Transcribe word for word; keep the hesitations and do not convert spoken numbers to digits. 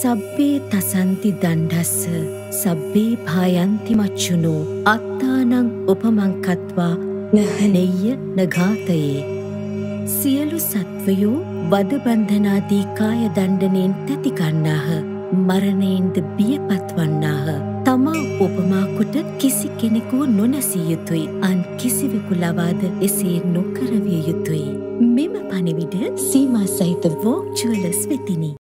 සබ්බේ තසන්ති දණ්ඩස්ස සබ්බේ භායන්ති මච්චුනෝ අත්තානං උපමං කତ୍වා නහනෙය්‍ය නඝාතයේ. සියලු සත්වයෝ වද බන්ධනාදී කාය දණ්ඩනයෙන් තැති ගන්නාහ, මරණයෙන්ද බියපත් වන්නාහ. තමා උපමා කොට කිසි කෙනෙකු නොනැසිය යුතුයි, අන් කිසිවෙකු ලවාද එසේ නොකරවිය යුතුයි. මෙම පණිවිඩ සීමා සහිත වෝග් ජුවලර්ස් වෙතිනි.